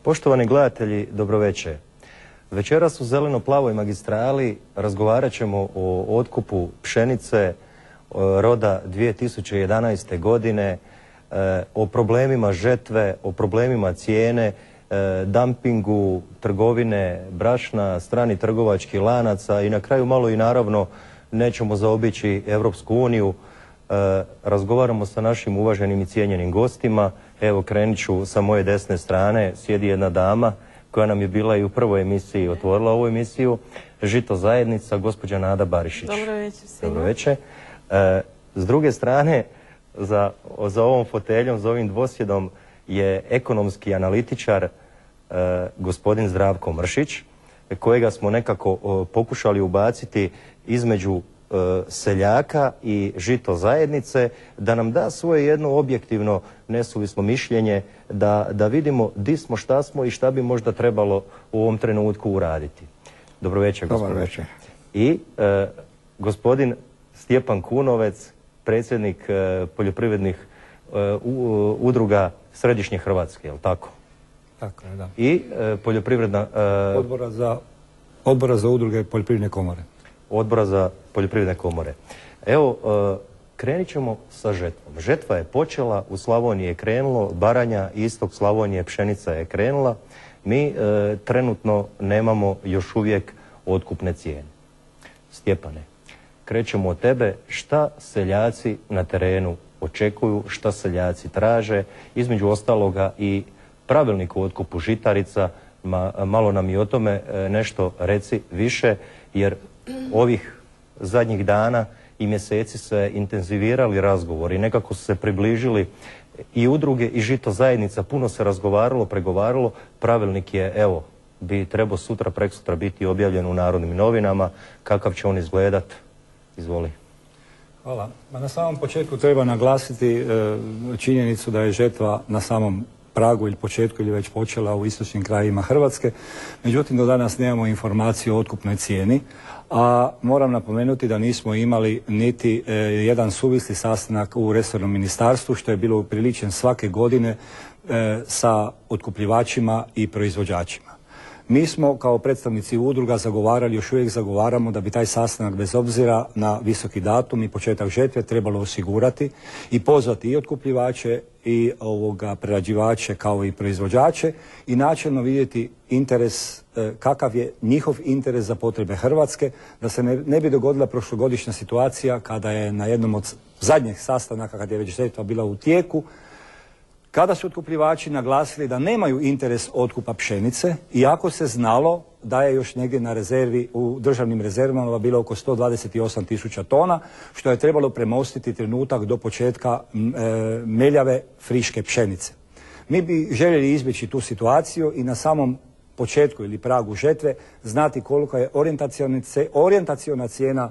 Poštovani gledatelji, dobroveče. Večeras u Zeleno-plavoj magistrali razgovarat ćemo o otkupu pšenice roda 2011. godine, o problemima žetve, o problemima cijene, dumpingu, trgovine, brašna, strani trgovačkih lanaca i na kraju malo i naravno nećemo zaobići Europsku uniju. Razgovaramo sa našim uvaženim i cijenjenim gostima. Evo, krenut ću sa moje desne strane, sjedi jedna dama koja nam je bila i u prvoj emisiji, otvorila ovu emisiju, Žito zajednica, gospođa Nada Barišić. Dobro večer svima. Dobro večer. S druge strane, za ovom foteljom, za ovim dvosjedom je ekonomski analitičar gospodin Zdravko Mršić, kojega smo nekako pokušali ubaciti između seljaka i Žito zajednice, da nam da svoje jedno objektivno nesuvislo mišljenje, da vidimo di smo, šta smo i šta bi možda trebalo u ovom trenutku uraditi. Dobro večer, gospodin. Dobro večer. I gospodin Stjepan Kunovec, predsjednik poljoprivrednih udruga Središnje Hrvatske, je li tako? Tako je, da. I poljoprivredna... Odbora za udruge poljoprivredne komore. Odbora za poljoprivredne komore. Evo, krenit ćemo sa žetvom. Žetva je počela, u Slavoniji je krenulo, Baranja, istok Slavonije, pšenica je krenula. Mi trenutno nemamo još uvijek otkupne cijene. Stjepane, krećemo od tebe. Šta seljaci na terenu očekuju, šta seljaci traže, između ostaloga i pravilnik o otkupu žitarica, malo nam i o tome nešto reci više, jer ovih zadnjih dana i mjeseci se intenzivirali razgovori, nekako su se približili i udruge i Žito zajednica, puno se razgovaralo, pregovaralo, pravilnik je, evo, bi trebao sutra, preksutra biti objavljen u Narodnim novinama, kakav će on izgledat, izvoli. Hvala. Na samom početku treba naglasiti činjenicu da je žetva na samom pragu ili početku ili već počela u istočnim krajevima Hrvatske. Međutim, do danas nemamo informaciju o otkupnoj cijeni, a moram napomenuti da nismo imali niti jedan suvisli sastanak u resornom ministarstvu, što je bilo upriličen svake godine sa otkupljivačima i proizvođačima. Mi smo kao predstavnici udruga zagovarali, još uvijek zagovaramo da bi taj sastanak bez obzira na visoki datum i početak žetve trebalo osigurati i pozvati i otkupljivače i prerađivače kao i proizvođače i načelno vidjeti interes, kakav je njihov interes za potrebe Hrvatske, da se ne bi dogodila prošlogodišnja situacija kada je na jednom od zadnjih sastanaka, kad je već žetva bila u tijeku, kada su otkupljivači naglasili da nemaju interes otkupa pšenice, iako se znalo da je još negdje na rezervi, u državnim rezervama bilo oko 128.000 tona, što je trebalo premostiti trenutak do početka meljave friške pšenice. Mi bi željeli izbjeći tu situaciju i na samom početku ili pragu žetve znati koliko je orijentaciona cijena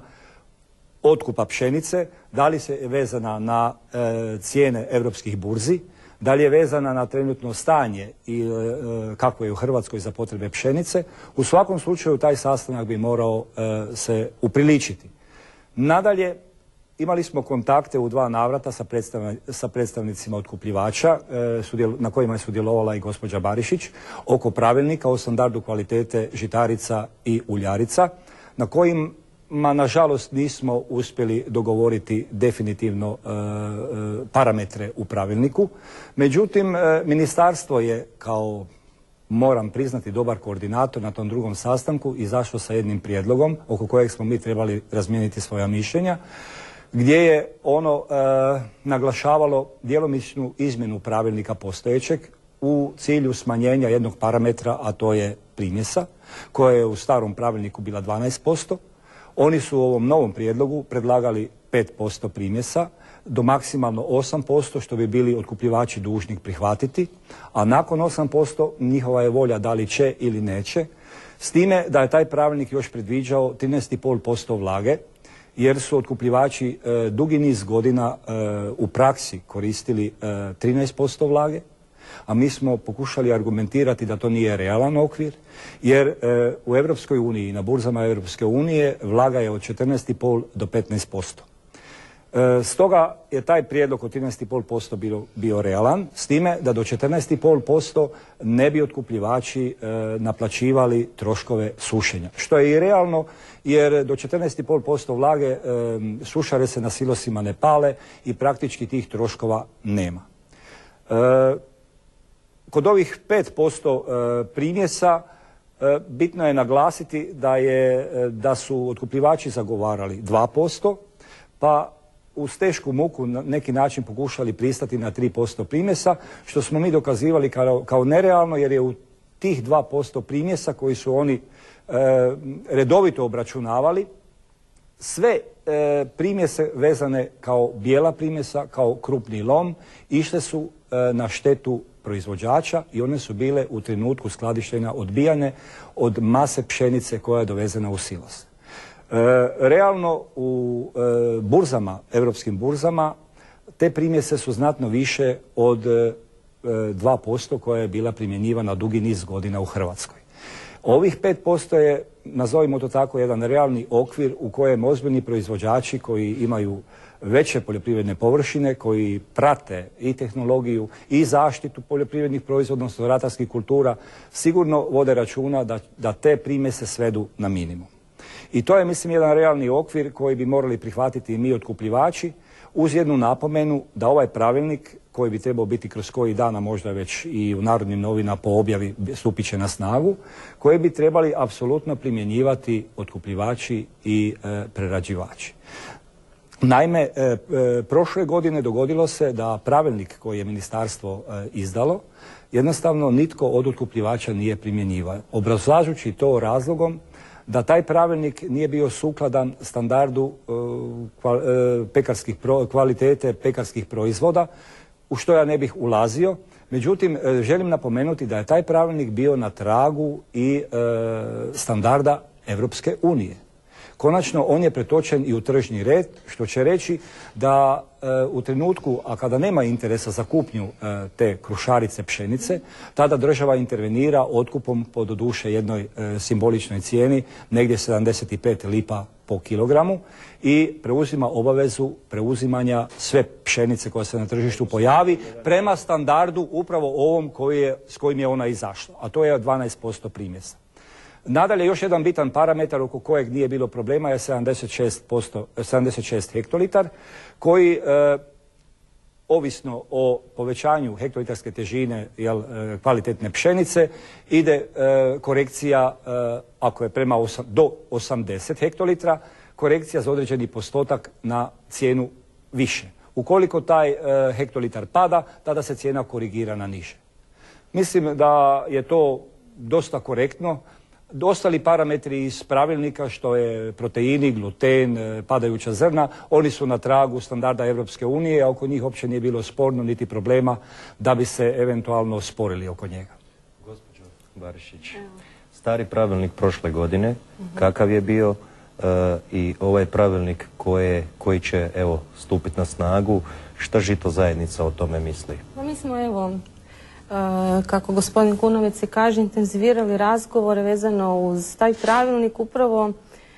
otkupa pšenice, da li se je vezana na cijene europskih burzi, da li je vezana na trenutno stanje i kako je u Hrvatskoj za potrebe pšenice. U svakom slučaju taj sastanak bi morao se upriličiti. Nadalje, imali smo kontakte u 2 navrata sa predstavnicima otkupljivača, na kojima je sudjelovala i gospođa Barišić, oko pravilnika o standardu kvalitete žitarica i uljarica, na kojim nažalost nismo uspjeli dogovoriti definitivno parametre u pravilniku. Međutim, ministarstvo je, kao moram priznati dobar koordinator, na tom drugom sastanku izašlo sa jednim prijedlogom oko kojeg smo mi trebali razmijeniti svoja mišljenja, gdje je ono naglašavalo djelomičnu izmjenu pravilnika postojećeg u cilju smanjenja jednog parametra, a to je primjesa, koja je u starom pravilniku bila 12%. Oni su u ovom novom prijedlogu predlagali 5% primjesa do maksimalno 8%, što bi bili otkupljivači dužni prihvatiti, a nakon 8% njihova je volja da li će ili neće, s time da je taj pravilnik još predviđao 13,5% vlage, jer su otkupljivači dugi niz godina u praksi koristili 13% vlage, a mi smo pokušali argumentirati da to nije realan okvir, jer u Europskoj uniji, na burzama Europske unije, vlaga je od 14,5 do 15%. Stoga je taj prijedlog od 13,5% bio realan, s time da do 14,5% ne bi otkupljivači naplaćivali troškove sušenja. Što je i realno, jer do 14,5% vlage sušare se na silosima ne pale i praktički tih troškova nema. Kod ovih 5% primjesa bitno je naglasiti da su otkupljivači zagovarali 2%, pa uz tešku muku na neki način pokušali pristati na 3% primjesa, što smo mi dokazivali kao nerealno, jer je u tih 2% primjesa koji su oni redovito obračunavali, sve primjese vezane kao bijela primjesa, kao krupni lom, išle su na štetu proizvođača i one su bile u trenutku skladištenja odbijane od mase pšenice koja je dovezena u silos. Realno u burzama, europskim burzama, te primjese su znatno više od 2% koja je bila primjenjivana dugi niz godina u Hrvatskoj. Ovih 5% je, nazovimo to tako, jedan realni okvir u kojem ozbiljni proizvođači koji imaju veće poljoprivredne površine, koji prate i tehnologiju i zaštitu poljoprivrednih proizvoda, odnosno ratarskih kultura, sigurno vode računa da te primjese svedu na minimum. I to je, mislim, jedan realni okvir koji bi morali prihvatiti i mi otkupljivači, uz jednu napomenu da ovaj pravilnik, koji bi trebao biti kroz koji dana, možda već i u Narodnim novinama po objavi stupit će na snagu, koje bi trebali apsolutno primjenjivati otkupljivači i prerađivači. Naime, prošle godine dogodilo se da pravilnik koji je ministarstvo izdalo, jednostavno nitko od otkupljivača nije primjenjivao, obrazlažući to razlogom da taj pravilnik nije bio sukladan standardu kvalitete pekarskih proizvoda, u što ja ne bih ulazio. Međutim, želim napomenuti da je taj pravilnik bio na tragu i standarda Europske unije. Konačno, on je pretočen i u tržni red, što će reći da u trenutku, a kada nema interesa za kupnju te krušarice pšenice, tada država intervenira otkupom po doduše jednoj simboličnoj cijeni, negdje 75 lipa po kilogramu, i preuzima obavezu preuzimanja sve pšenice koja se na tržištu pojavi prema standardu upravo ovom s kojim je ona izašla, a to je 12% primjesa. Nadalje, još jedan bitan parametar oko kojeg nije bilo problema je 76 hektolitar, koji ovisno o povećanju hektolitarske težine kvalitetne pšenice ide korekcija, ako je do 80 hektolitra, korekcija za određeni postotak na cijenu više. Ukoliko taj hektolitar pada, tada se cijena korigira na niže. Mislim da je to dosta korektno. Ostali parametri iz pravilnika, što je proteini, gluten, padajuća zrna, oni su na tragu standarda Europske unije, a oko njih uopće nije bilo sporno niti problema da bi se eventualno sporili oko njega. Gospođo Barišić, stari pravilnik prošle godine, kakav je bio, i ovaj pravilnik koji će stupiti na snagu, šta Žito zajednica o tome misli? Mi smo kako gospodin Kunovec i kaže, intenzivirali razgovore vezano uz taj pravilnik upravo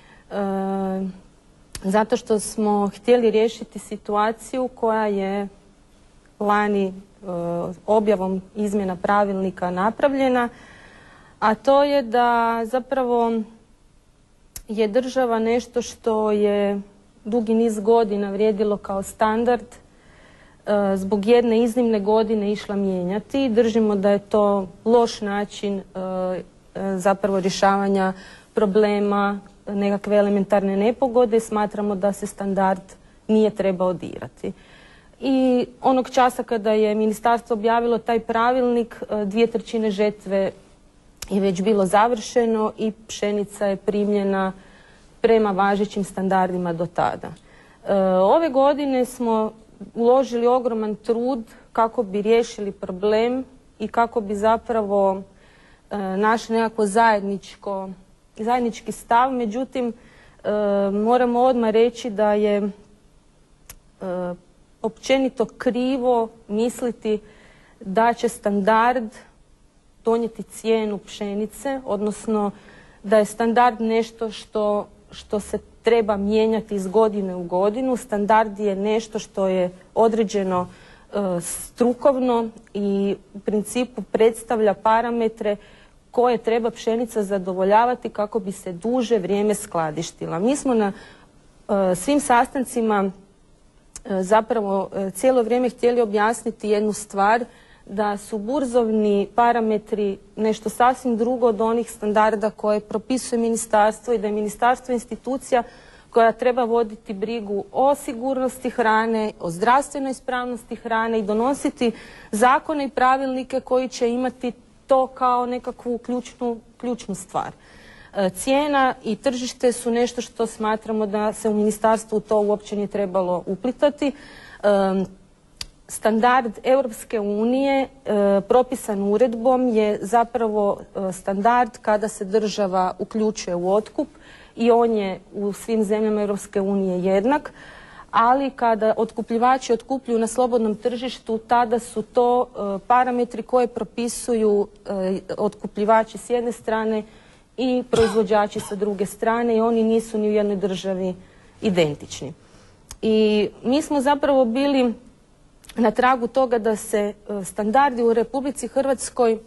zato što smo htjeli riješiti situaciju koja je lani objavom izmjena pravilnika napravljena, a to je da zapravo je država nešto što je dugi niz godina vrijedilo kao standard zbog jedne iznimne godine išla mijenjati. Držimo da je to loš način zapravo rješavanja problema nekakve elementarne nepogode. Smatramo da se standard nije trebao dirati. I onog časa kada je ministarstvo objavilo taj pravilnik, 2/3 žetve je već bilo završeno i pšenica je primljena prema važećim standardima do tada. Ove godine smo uložili ogroman trud kako bi riješili problem i kako bi zapravo našli nekako zajednički stav. Međutim, moramo odmah reći da je općenito krivo misliti da će standard donijeti cijenu pšenice, odnosno da je standard nešto što se treba mijenjati iz godine u godinu. Standard je nešto što je određeno strukovno i u principu predstavlja parametre koje treba pšenica zadovoljavati kako bi se duže vrijeme skladištila. Mi smo na svim sastancima zapravo cijelo vrijeme htjeli objasniti jednu stvar, da su burzovni parametri nešto sasvim drugo od onih standarda koje propisuje ministarstvo i da je ministarstvo institucija koja treba voditi brigu o sigurnosti hrane, o zdravstvenoj ispravnosti hrane i donositi zakone i pravilnike koji će imati to kao nekakvu ključnu stvar. Cijena i tržište su nešto što smatramo da se u ministarstvu to uopće nije trebalo uplitati. Standard Europske unije propisan uredbom je zapravo standard kada se država uključuje u otkup i on je u svim zemljama Europske unije jednak, ali kada otkupljivači otkupljuju na slobodnom tržištu, tada su to parametri koje propisuju otkupljivači s jedne strane i proizvođači sa druge strane i oni nisu ni u jednoj državi identični. I mi smo zapravo bili na tragu toga da se standardi u Republici Hrvatskoj,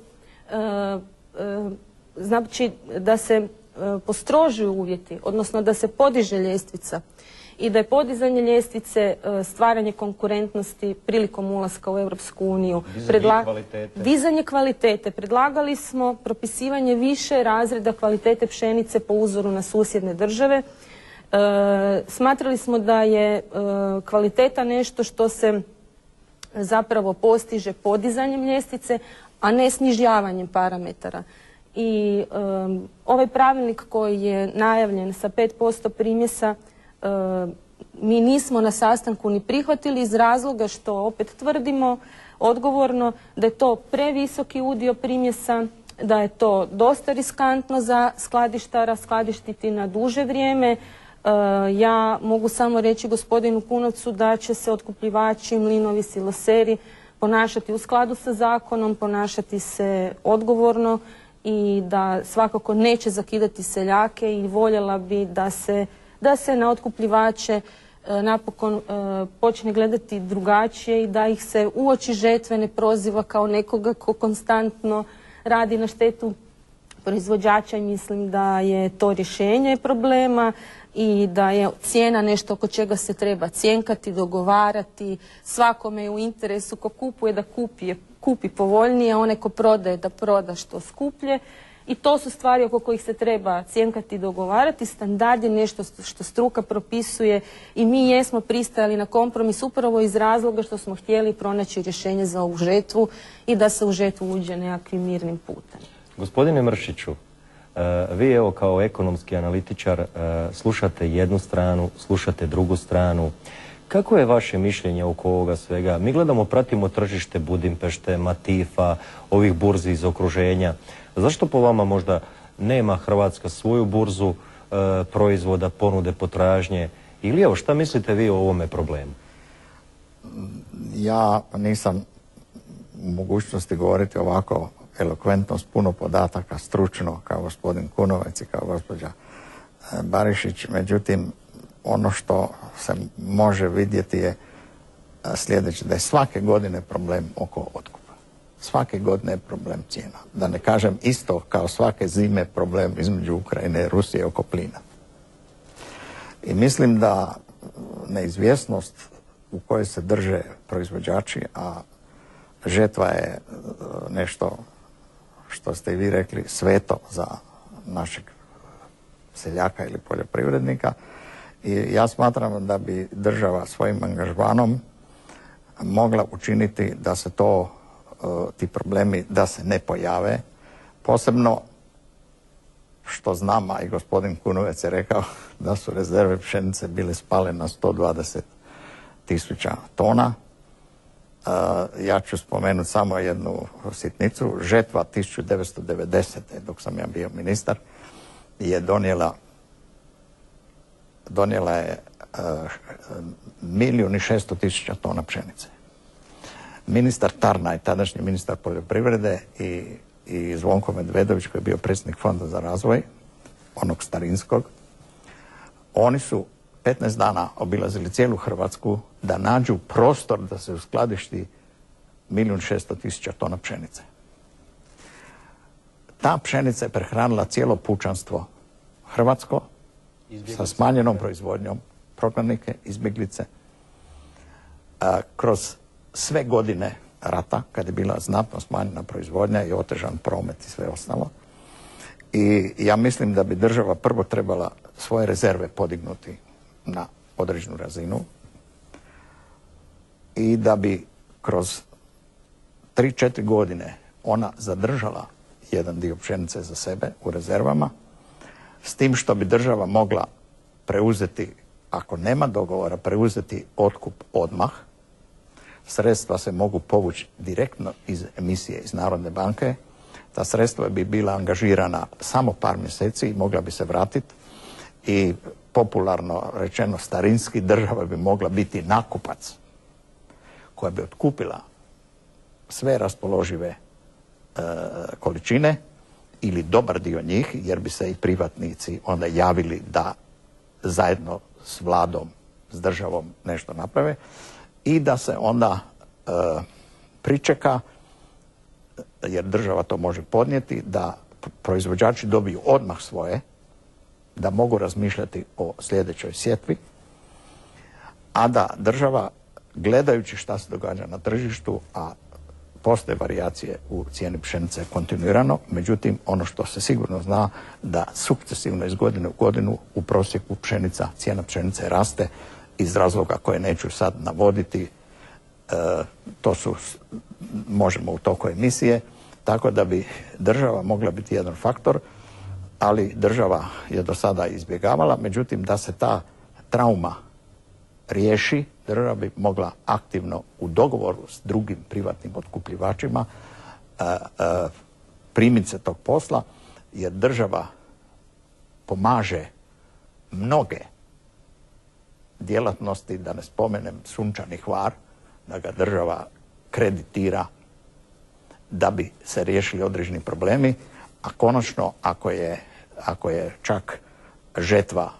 znači da se postrožuju uvjeti, odnosno da se podiže ljestvica i da je podizanje ljestvice stvaranje konkurentnosti prilikom ulaska u Europsku uniju. Dizanje kvalitete. Predlagali smo propisivanje više razreda kvalitete pšenice po uzoru na susjedne države. Smatrali smo da je kvaliteta nešto što se zapravo postiže podizanjem ljestvice, a ne snižavanjem parametara. I ovaj pravilnik koji je najavljen sa 5% primjesa mi nismo na sastanku ni prihvatili iz razloga što opet tvrdimo odgovorno da je to previsoki udio primjesa, da je to dosta riskantno za skladištara skladištiti na duže vrijeme. Ja mogu samo reći gospodinu Kunovcu da će se otkupljivači, mlinovi, siloseri ponašati u skladu sa zakonom, ponašati se odgovorno i da svakako neće zakidati seljake i voljela bi da se na otkupljivače napokon počne gledati drugačije i da ih se uoči žetve ne proziva kao nekoga ko konstantno radi na štetu proizvođača i mislim da je to rješenje problema i da je cijena nešto oko čega se treba cjenkati, dogovarati, svakome je u interesu ko kupuje da kupi povoljnije, a onaj ko prodaje da proda što skuplje. I to su stvari oko kojih se treba cjenkati i dogovarati. Standard je nešto što struka propisuje i mi jesmo pristajali na kompromis upravo iz razloga što smo htjeli pronaći rješenje za ovu žetvu i da se u žetvu uđe nekakvim mirnim putem. Gospodine Mršiću, vi evo kao ekonomski analitičar slušate jednu stranu, slušate drugu stranu. Kako je vaše mišljenje oko ovoga svega? Mi gledamo, pratimo tržište Budimpešte, Matifa, ovih burzi iz okruženja. Zašto po vama možda nema Hrvatska svoju burzu proizvoda, ponude, potražnje? Ili evo, šta mislite vi o ovome problemu? Ja nisam u mogućnosti govoriti ovako elokventno, s puno podataka, stručno, kao gospodin Kunovec i kao gospođa Barišić. Međutim, ono što se može vidjeti je sljedeće, da je svake godine problem oko otkupa. Svake godine je problem cijena. Da ne kažem isto kao svake zime problem između Ukrajine i Rusije oko plina. I mislim da neizvjesnost u kojoj se drže proizvođači, a žetva je nešto što ste i vi rekli sveto za našeg seljaka ili poljoprivrednika. I ja smatram da bi država svojim angažmanom mogla učiniti da se ti problemi da se ne pojave. Posebno što znam, a i gospodin Kunovec je rekao da su rezerve pšenice bile spale na 120.000 tona. Ja ću spomenuti samo jednu sitnicu. Žetva 1990. dok sam ja bio ministar je donijela je 1.600.000 tona pšenice. Ministar Tarnaj, tadašnji ministar poljoprivrede i Zvonko Medvedović koji je bio predsjednik Fonda za razvoj, onog starinskog, Oni su 15 dana obilazili cijelu Hrvatsku da nađu prostor da se uskladišti 1.600.000 tona pšenice. Ta pšenica je prehranila cijelo pučanstvo hrvatsko sa smanjenom proizvodnjom, prognanike, izbjeglice. Kroz sve godine rata, kad je bila znatno smanjena proizvodnja i otežan promet i sve ostalo. I ja mislim da bi država prvo trebala svoje rezerve podignuti na određenu razinu i da bi kroz 3-4 godine ona zadržala jedan dio pšenice za sebe u rezervama, s tim što bi država mogla preuzeti, ako nema dogovora, preuzeti otkup odmah. Sredstva se mogu povući direktno iz emisije iz Narodne banke. Ta sredstva bi bila angažirana samo par mjeseci i mogla bi se vratiti i popularno rečeno starinski država bi mogla biti nakupac koja bi otkupila sve raspoložive količine ili dobar dio njih, jer bi se i privatnici onda javili da zajedno s vladom, s državom nešto naprave i da se onda pričeka, jer država to može podnijeti, da proizvođači dobiju odmah svoje, da mogu razmišljati o sljedećoj sjetvi, a da država, gledajući šta se događa na tržištu, a postoje varijacije u cijeni pšenice kontinuirano, međutim ono što se sigurno zna da sukcesivno iz godine u godinu u prosjeku cijena pšenice raste iz razloga koje neću sad navoditi, to su, možemo u toku emisije, tako da bi država mogla biti jedan faktor, ali država je do sada izbjegavala, međutim da se ta trauma riješi, država bi mogla aktivno u dogovoru s drugim privatnim otkupljivačima primiti se tog posla, jer država pomaže mnoge djelatnosti, da ne spomenem Sunčani Hvar, da ga država kreditira da bi se riješili određeni problemi, a konačno ako je čak žetva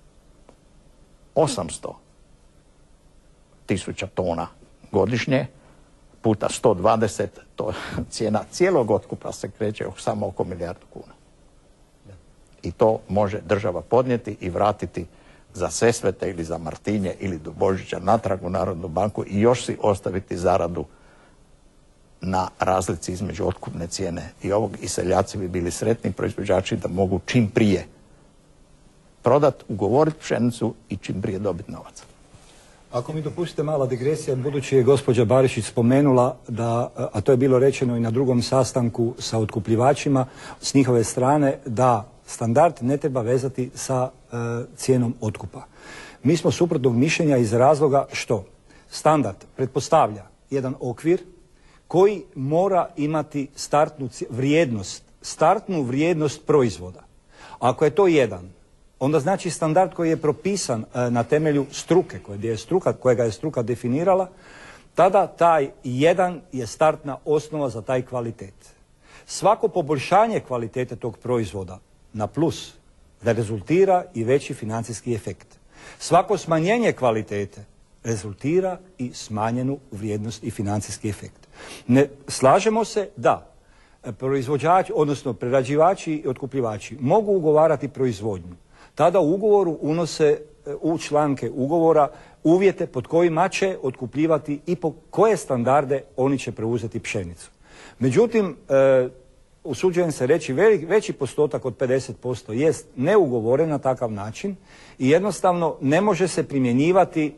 800.000 tona godišnje puta 120, to cijena cijelog otkupa se kreće samo oko 1 milijardu kuna. I to može država podnijeti i vratiti za Sesvete ili za Martinje ili do Božića natrag u Narodnu banku i još si ostaviti zaradu na razlici između otkupne cijene i ovog, i seljaci bi bili sretni proizvođači da mogu čim prije prodati, ugovoriti pšenicu i čim prije dobiti novac. Ako mi dopustite mala digresija, budući je gospođa Barišić spomenula da, a to je bilo rečeno i na drugom sastanku sa otkupljivačima s njihove strane, da standard ne treba vezati sa cijenom otkupa. Mi smo suprotnog mišljenja iz razloga što standard pretpostavlja jedan okvir koji mora imati startnu vrijednost proizvoda. Ako je to 1, onda znači standard koji je propisan na temelju struke, kojega je struka definirala, tada taj 1 je startna osnova za taj kvalitet. Svako poboljšanje kvalitete tog proizvoda na plus da rezultira i veći financijski efekt. Svako smanjenje kvalitete rezultira i smanjenu vrijednost i financijski efekt. Ne slažemo se da proizvođači, odnosno prerađivači i otkupljivači mogu ugovarati proizvodnju. Tada u ugovoru unose u članke ugovora uvjete pod kojima će otkupljivati i po koje standarde oni će preuzeti pšenicu. Međutim, usuđujem se reći, veći postotak od 50% jest neugovoren na takav način i jednostavno ne može se primjenjivati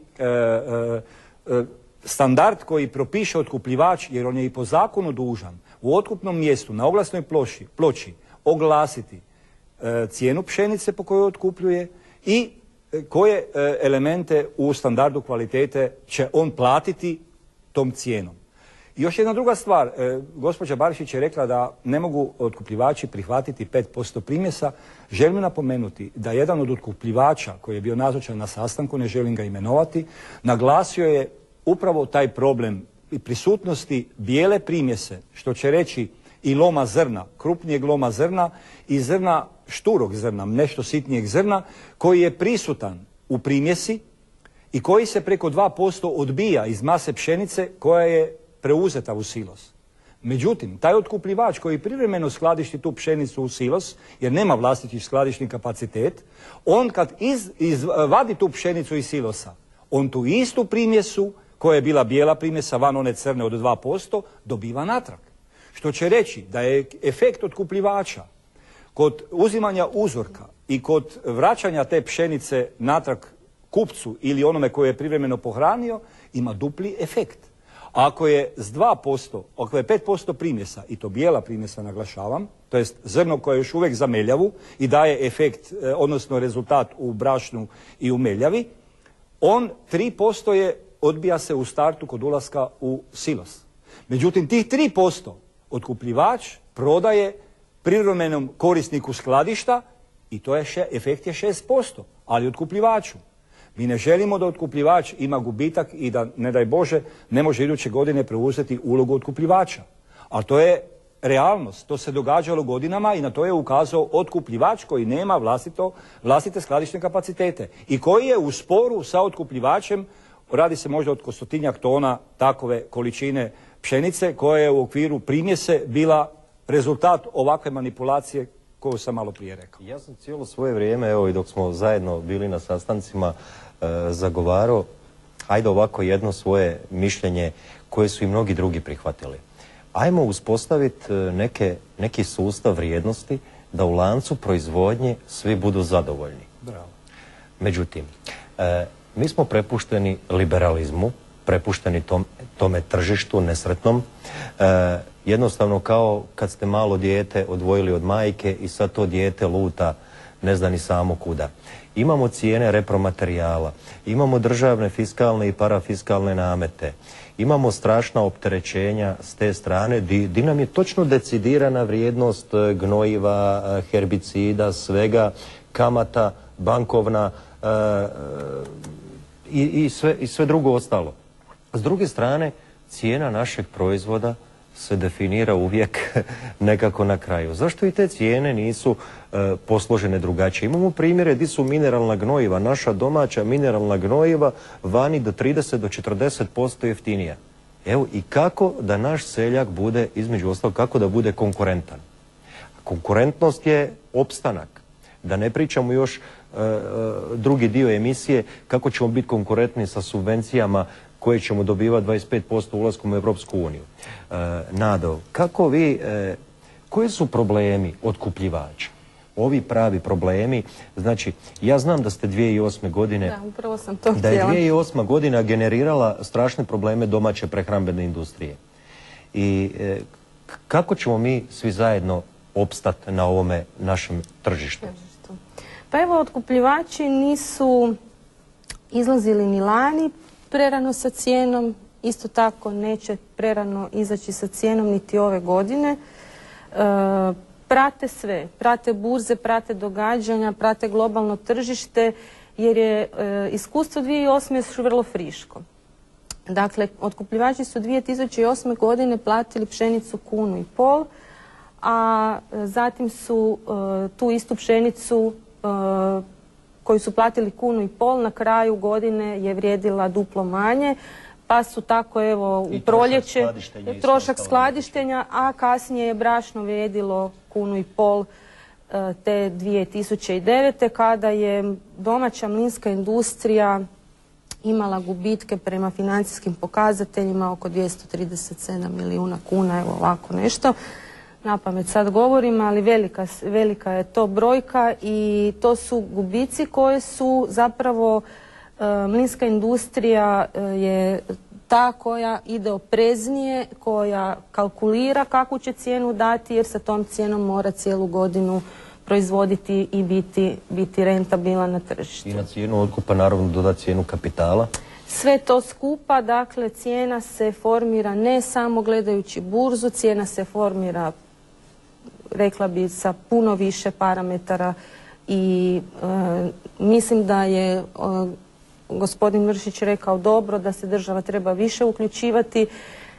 standard koji propiše otkupljivač, jer on je i po zakonu dužan u otkupnom mjestu na oglasnoj ploči oglasiti cijenu pšenice po kojoj otkupljuje i koje elemente u standardu kvalitete će on platiti tom cijenom. I još jedna druga stvar, gospođa Barišić je rekla da ne mogu otkupljivači prihvatiti 5% primjesa. Želim napomenuti da jedan od otkupljivača koji je bio nazočan na sastanku, ne želim ga imenovati, naglasio je upravo taj problem i prisutnosti bijele primjese, što će reći i loma zrna, krupnijeg loma zrna i zrna šturog zrna, nešto sitnijeg zrna, koji je prisutan u primjesi i koji se preko 2% odbija iz mase pšenice koja je preuzeta u silos. Međutim, taj otkupljivač koji privremeno skladišti tu pšenicu u silos, jer nema vlastiti skladišni kapacitet, on kad vadi tu pšenicu iz silosa, on tu istu primjesu, koja je bila bijela primjesa van one crne od 2%, dobiva natrag. Što će reći da je efekt otkupljivača kod uzimanja uzorka i kod vraćanja te pšenice natrag kupcu ili onome koji je privremeno pohranio, ima dupli efekt. Ako je s 2%, ako je 5% primjesa, i to bijela primjesa naglašavam, to jest zrno koje je još uvijek za meljavu i daje efekt, odnosno rezultat u brašnu i u meljavi, on 3% odbija se u startu kod ulaska u silos. Međutim, tih 3% otkupljivač prodaje privremenom korisniku skladišta i to je efekt je 6%, ali otkupljivaču. Mi ne želimo da otkupljivač ima gubitak i da, ne daj Bože, ne može iduće godine preuzeti ulogu otkupljivača. A to je realnost, to se događalo godinama i na to je ukazao otkupljivač koji nema vlastite skladišne kapacitete i koji je u sporu sa otkupljivačem, radi se možda oko 100-tinjak tona takove količine pšenice koja je u okviru primjese bila rezultat ovakve manipulacije koju sam malo prije rekao. Ja sam cijelo svoje vrijeme, evo i dok smo zajedno bili na sastancima, zagovarao, hajde ovako jedno svoje mišljenje koje su i mnogi drugi prihvatili. Ajmo uspostaviti neki sustav vrijednosti da u lancu proizvodnje svi budu zadovoljni. Bravo. Međutim, mi smo prepušteni liberalizmu, prepušteni tome tržištu nesretnom, jednostavno kao kad ste malo dijete odvojili od majke i sad to dijete luta ne zna ni samo kuda. Imamo cijene repromaterijala, imamo državne fiskalne i parafiskalne namete, imamo strašna opterećenja s te strane di nam je točno decidirana vrijednost gnojiva, herbicida, svega, kamata, bankovna i sve drugo ostalo. S druge strane, cijena našeg proizvoda se definira uvijek nekako na kraju. Zašto i te cijene nisu posložene drugačije? Imamo primjere gdje su mineralna gnojiva, naša domaća mineralna gnojiva vani do 30 do 40% jeftinija. Evo i kako da naš seljak bude, između ostalog, kako da bude konkurentan. Konkurentnost je opstanak. Da ne pričamo još drugi dio emisije kako ćemo biti konkurentni sa subvencijama koje ćemo dobivati 25% ulaskom u Europsku uniju. Nado, kako vi, koji su problemi otkupljivača? Ovi pravi problemi, znači, ja znam da ste 2008. godine, da, upravo sam to da je 2008. godina generirala strašne probleme domaće prehrambene industrije. I kako ćemo mi svi zajedno opstati na ovome našem tržištu? Pa evo, otkupljivači nisu izlazili ni lani prerano sa cijenom, isto tako neće prerano izaći sa cijenom niti ove godine. Prate sve, prate burze, prate događanja, prate globalno tržište, jer je iskustvo 2008. su vrlo friško. Dakle, otkupljivači su 2008. godine platili pšenicu 1,5 kunu, a zatim su tu istu pšenicu koju su platili 1,5 kunu, na kraju godine je vrijedila duplo manje, pa su tako evo u proljeće trošak skladištenja, a kasnije je brašno vrijedilo 1,5 kunu te 2009. kada je domaća mlinska industrija imala gubitke prema financijskim pokazateljima oko 237 milijuna kuna, evo ovako nešto. Napamet sad govorim, ali velika je to brojka i to su gubici koje su zapravo, mlinska industrija je ta koja ide opreznije, koja kalkulira kakvu će cijenu dati, jer sa tom cijenom mora cijelu godinu proizvoditi i biti rentabilan na tržištu. I na cijenu otkupa naravno doda cijenu kapitala. Sve to skupa, dakle cijena se formira ne samo gledajući burzu, cijena se formira, rekla bi, sa puno više parametara i mislim da je gospodin Mršić rekao dobro da se država treba više uključivati.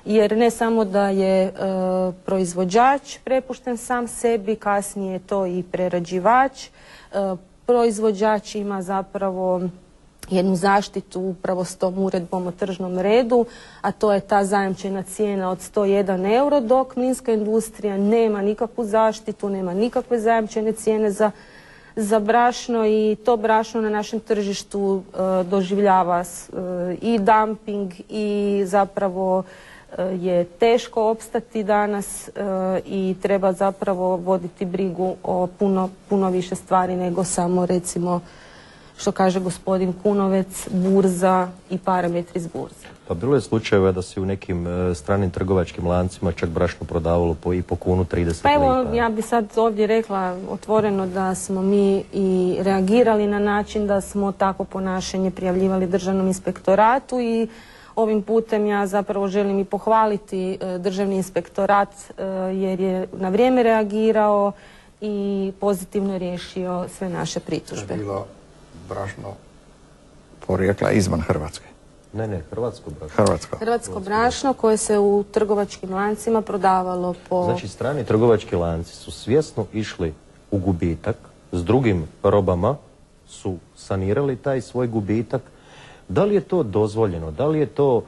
jer ne samo da je proizvođač prepušten sam sebi, kasnije je to i prerađivač. Proizvođač ima zapravo jednu zaštitu upravo s tom uredbom o tržnom redu, a to je ta zajamčena cijena od 101 euro, dok mlinska industrija nema nikakvu zaštitu, nema nikakve zajamčene cijene za brašno i to brašno na našem tržištu doživljava i dumping i zapravo je teško opstati danas i treba zapravo voditi brigu o puno više stvari nego samo recimo što kaže gospodin Kunovec, burza i parametri s burze. Pa bilo je slučajeva da se u nekim stranim trgovačkim lancima čak brašno prodavalo po kunu 30 lipa. Pa evo, ja bi sad ovdje rekla otvoreno da smo mi i reagirali na način da smo takvo ponašanje prijavljivali Državnom inspektoratu i ovim putem ja zapravo želim i pohvaliti Državni inspektorat jer je na vrijeme reagirao i pozitivno riješio sve naše pritužbe. Bilo brašno porijekla izvan Hrvatske. Ne, hrvatsko brašno. Hrvatsko brašno koje se u trgovačkim lancima prodavalo po... Znači, strani trgovački lanci su svjesno išli u gubitak, s drugim robama su sanirali taj svoj gubitak. Da li je to dozvoljeno? Da li je to,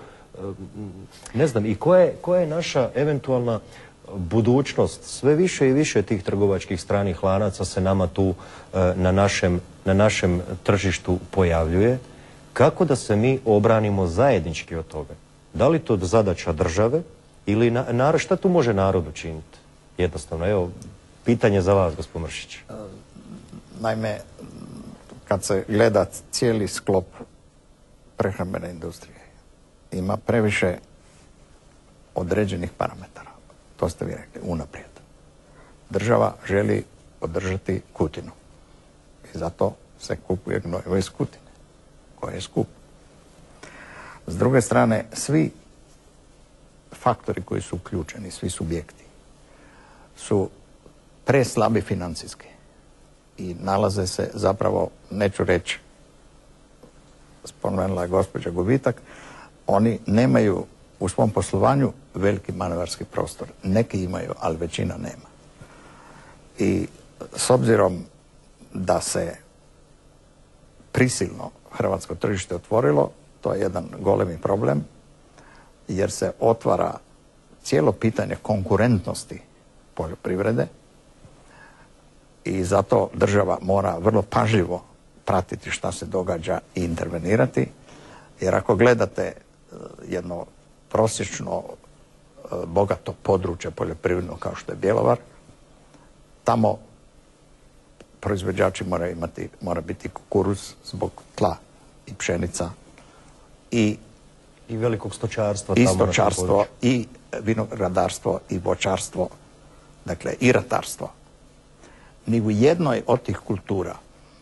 ne znam, i koja je naša eventualna budućnost? Sve više i više tih trgovačkih stranih lanaca se nama tu na našem tržištu pojavljuje. Kako da se mi obranimo zajednički od toga? Da li to zadaća države ili šta tu može narod učiniti? Jednostavno, evo, pitanje za vas, gospodin Mršić. Naime, kad se gleda cijeli sklop prehrambene industrije, ima previše određenih parametara. To ste vi rekli, unaprijed. Država želi održati Kutinu. I zato se kupuje gnojivo iz Kutine, koje je skup. S druge strane, svi faktori koji su uključeni, svi subjekti, su preslabi financijski i nalaze se zapravo, neću reći, spomenula je gospođa gubitak, oni nemaju u svom poslovanju veliki manevarski prostor. Neki imaju, ali većina nema. I s obzirom da se prisilno hrvatsko tržište otvorilo, to je jedan golemi problem, jer se otvara cijelo pitanje konkurentnosti poljoprivrede i zato država mora vrlo pažljivo pratiti šta se događa i intervenirati, jer ako gledate jedno prosječno bogato područje poljoprivredno kao što je Bjelovar, tamo proizvođači mora biti kukuruz zbog tla i pšenica i velikog stočarstva. I stočarstvo, i vinogradarstvo, i voćarstvo, dakle i ratarstvo. Ni u jednoj od tih kultura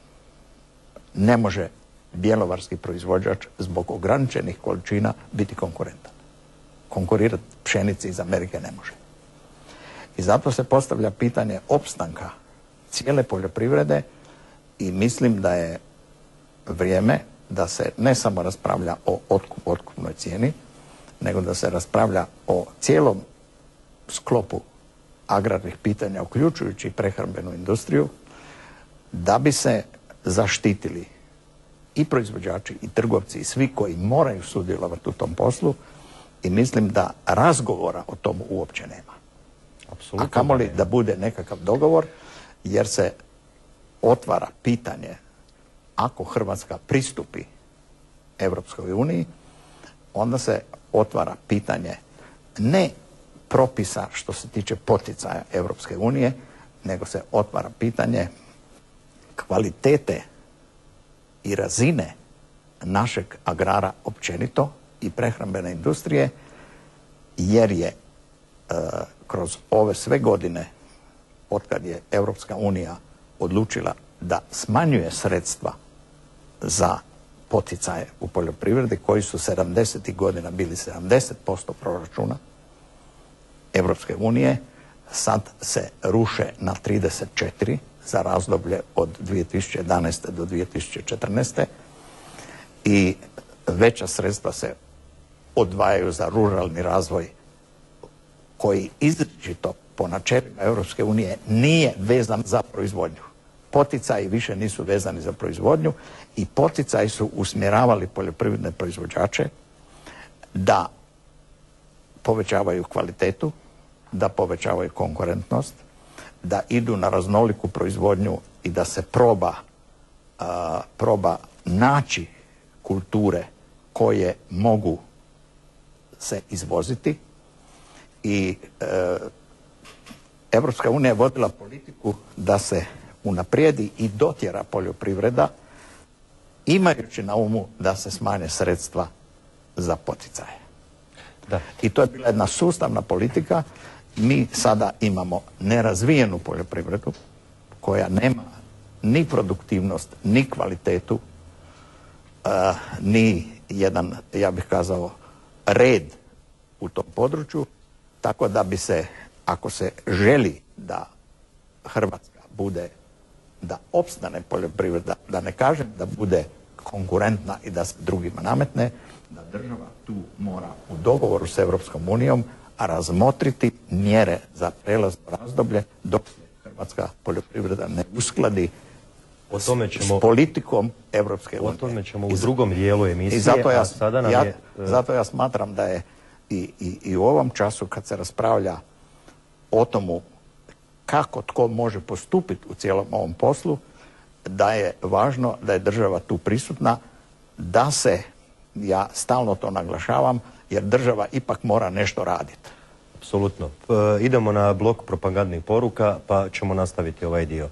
ne može bjelovarski proizvođač zbog ograničenih količina biti konkurentan. Konkurirati pšenici iz Amerike ne može. I zato se postavlja pitanje opstanka cijele poljoprivrede i mislim da je vrijeme da se ne samo raspravlja o otkupnoj cijeni, nego da se raspravlja o cijelom sklopu agrarnih pitanja, uključujući i prehrambenu industriju, da bi se zaštitili i proizvođači i trgovci i svi koji moraju sudjelovati u tom poslu i mislim da razgovora o tomu uopće nema. Apsolutno. A kamoli da bude nekakav dogovor, jer se otvara pitanje ako Hrvatska pristupi Europskoj uniji, onda se otvara pitanje ne propisa što se tiče poticaja Europske unije, nego se otvara pitanje kvalitete i razine našeg agrara općenito i prehrambene industrije, jer je kroz ove sve godine otkad je Europska unija odlučila da smanjuje sredstva za poticaje u poljoprivredi koji su 70. godina bili 70% proračuna Europske unije, sad se ruše na 34 za razdoblje od 2011. do 2014. i veća sredstva se odvajaju za ruralni razvoj koji izričito po načelima Europske unije nije vezan za proizvodnju. Poticaji više nisu vezani za proizvodnju i poticaji su usmjeravali poljoprivredne proizvođače da povećavaju kvalitetu, da povećavaju konkurentnost, da idu na raznoliku proizvodnju i da se proba naći kulture koje mogu se izvoziti i Evropska unija je vodila politiku da se unaprijedi i dotjera poljoprivreda imajući na umu da se smanje sredstva za poticaje. Da. I to je bila jedna sustavna politika. Mi sada imamo nerazvijenu poljoprivredu koja nema ni produktivnost, ni kvalitetu, ni jedan, ja bih kazao, red u tom području, tako da bi se, ako se želi da Hrvatska bude, da opstane poljoprivreda, da ne kažem da bude konkurentna i da se drugima nametne, da država tu mora u dogovoru s Europskom unijom razmotriti mjere za prelazno razdoblje dok se hrvatska poljoprivreda ne uskladi s politikom Europske unije. O tome ćemo u drugom dijelu emisije. I zato ja smatram da je i u ovom času kad se raspravlja o tomu kako tko može postupiti u cijelom ovom poslu, da je važno da je država tu prisutna, da se, ja stalno to naglašavam, jer država ipak mora nešto raditi. Apsolutno. Idemo na blok propagandnih poruka, pa ćemo nastaviti ovaj dio.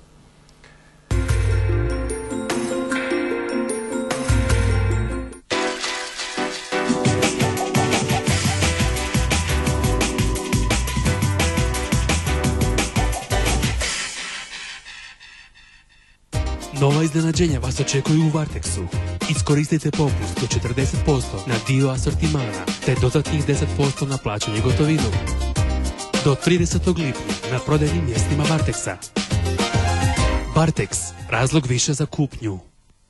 Nova iznenađenja vas očekuju u Varteksu. Iskoristite popust do 40% na dio asortimana, te dodatnih 10% na plaćanje gotovinom. Do 30. lipnja na prodajnim mjestima Varteksa. Varteks, razlog više za kupnju.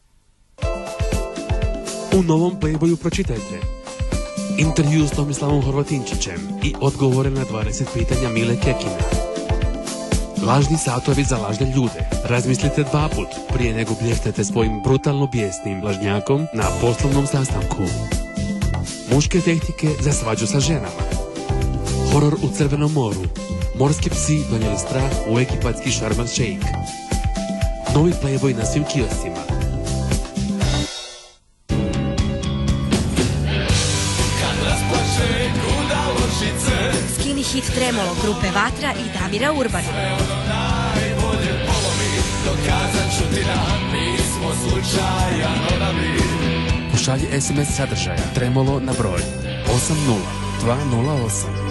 U novom Playboyu pročitajte intervju s Tomislavom Horvatinčićem i odgovore na 20 pitanja Mile Kekina. Lažni satovi za lažne ljude. Razmislite 2 put prije nego blještete svojim brutalno bijesnim lažnjakom na poslovnom sastanku. Muške tehnike za svađu sa ženama. Horor u Crvenom moru. Morski psi donijeli strah u ekipatski Sharm el Sheikh. Novi Playboy na svim kioscima. Skini hit Tremolo grupe Vatra i Damira Urbana. Pošalji SMS sadržaja Tremolo na broj 80208.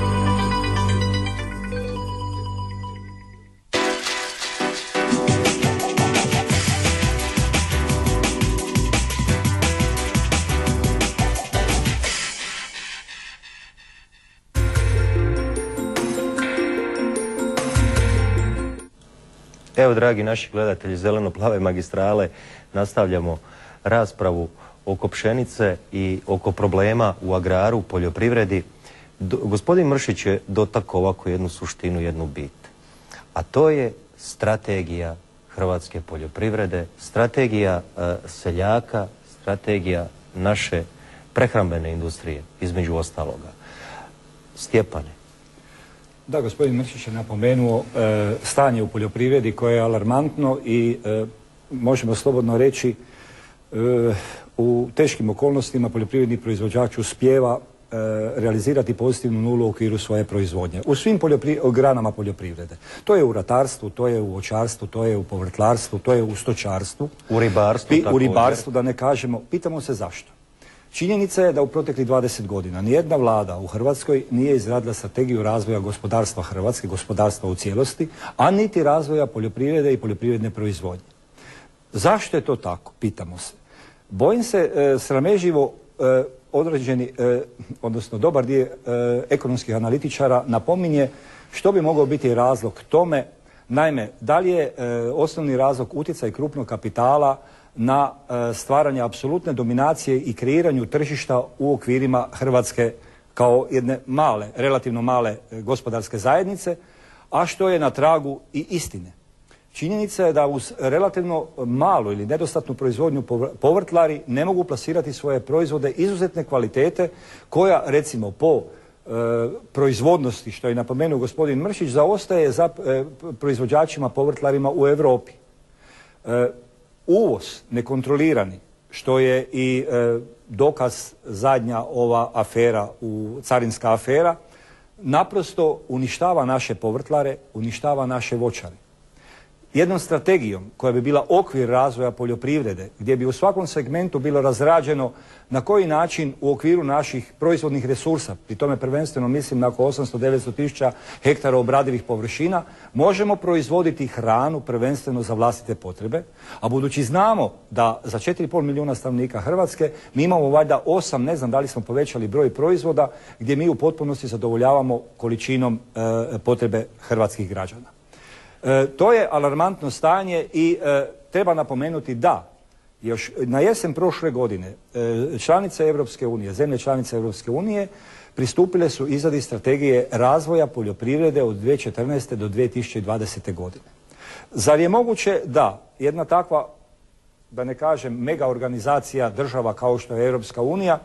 Evo, dragi naši gledatelji Zeleno-plave magistrale, nastavljamo raspravu oko pšenice i oko problema u agraru, poljoprivredi. Gospodin Mršić je dotakao ovako jednu suštinu, jednu bit. A to je strategija hrvatske poljoprivrede, strategija seljaka, strategija naše prehrambene industrije, između ostaloga. Stjepane. Da, gospodin Mršić je napomenuo stanje u poljoprivredi koje je alarmantno i možemo slobodno reći u teškim okolnostima poljoprivredni proizvođač uspijeva realizirati pozitivnu nulu u okviru svoje proizvodnje. U svim granama poljoprivrede. To je u ratarstvu, to je u voćarstvu, to je u povrtlarstvu, to je u stočarstvu. U ribarstvu također. U ribarstvu, da ne kažemo. Pitamo se zašto. Činjenica je da u proteklih 20 godina nijedna vlada u Hrvatskoj nije izradila strategiju razvoja gospodarstva Hrvatske, gospodarstva u cijelosti, a niti razvoja poljoprivrede i poljoprivredne proizvodnje. Zašto je to tako? Pitamo se. Bojim se srameživo određeni, odnosno dobar dio ekonomskih analitičara napominje što bi mogao biti razlog tome. Naime, da li je osnovni razlog utjecaj krupnog kapitala na stvaranje apsolutne dominacije i kreiranju tržišta u okvirima hrvatske kao jedne male, relativno male gospodarske zajednice, a što je na tragu i istine. Činjenica je da uz relativno malu ili nedostatnu proizvodnju povrtlari ne mogu plasirati svoje proizvode izuzetne kvalitete koja recimo po proizvodnosti, što je napomenuo gospodin Mršić, zaostaje za proizvođačima povrtlarima u Europi. Uvoz nekontrolirani, što je i dokaz zadnja ova afera, carinska afera, naprosto uništava naše povrtlare, uništava naše voćare. Jednom strategijom koja bi bila okvir razvoja poljoprivrede, gdje bi u svakom segmentu bilo razrađeno na koji način u okviru naših proizvodnih resursa, pri tome prvenstveno mislim na oko 800-900 tisuća hektara obradivih površina, možemo proizvoditi hranu prvenstveno za vlastite potrebe, a budući znamo da za 4,5 milijuna stanovnika Hrvatske mi imamo valjda 8, ne znam da li smo povećali broj proizvoda, gdje mi u potpunosti zadovoljavamo količinom potrebe hrvatskih građana. To je alarmantno stanje i treba napomenuti da još na jesen prošle godine članice Europske unije, zemlje članice Europske unije pristupile su izradi strategije razvoja poljoprivrede od 2014. do 2020. godine. Zar je moguće da jedna takva, da ne kažem, mega organizacija država kao što je Europska unija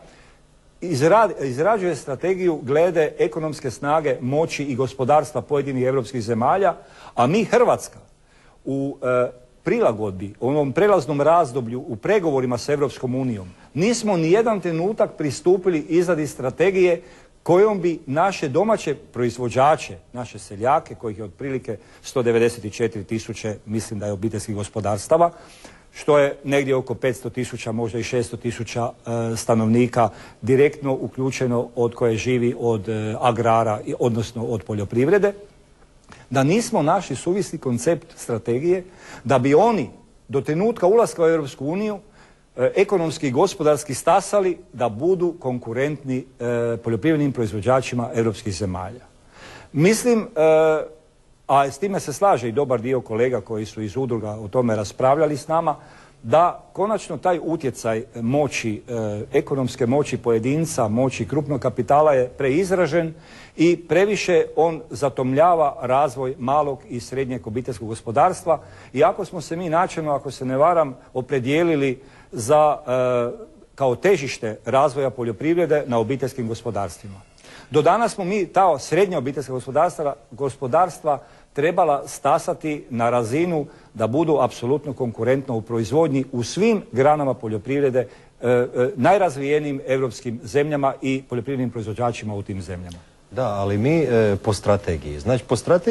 izrađuje strategiju glede ekonomske snage, moći i gospodarstva pojedinih europskih zemalja, a mi Hrvatska u prilagodbi, u ovom prelaznom razdoblju u pregovorima s Europskom unijom nismo ni jedan trenutak pristupili izradi strategije kojom bi naše domaće proizvođače, naše seljake, kojih je otprilike 194 tisuće, mislim da je obiteljskih gospodarstava, što je negdje oko 500 tisuća, možda i 600 tisuća stanovnika direktno uključeno od koje živi od agrara, odnosno od poljoprivrede, da nismo našli suvisli koncept strategije, da bi oni do trenutka ulaska u Europsku uniju ekonomski i gospodarski stasali da budu konkurentni poljoprivrednim proizvođačima europskih zemalja. Mislim, a s time se slaže i dobar dio kolega koji su iz udruga o tome raspravljali s nama, da konačno taj utjecaj moći, ekonomske moći pojedinca, moći krupnog kapitala je preizražen i previše on zatomljava razvoj malog i srednjeg obiteljskog gospodarstva. Iako smo se mi načelno, ako se ne varam, opredijelili za kao težište razvoja poljoprivrede na obiteljskim gospodarstvima. Do danas smo mi ta srednja obiteljska gospodarstva trebala stasati na razinu da budu apsolutno konkurentno u proizvodnji u svim granama poljoprivrede, najrazvijenijim europskim zemljama i poljoprivrednim proizvođačima u tim zemljama. Da, ali mi po strategiji. Znači,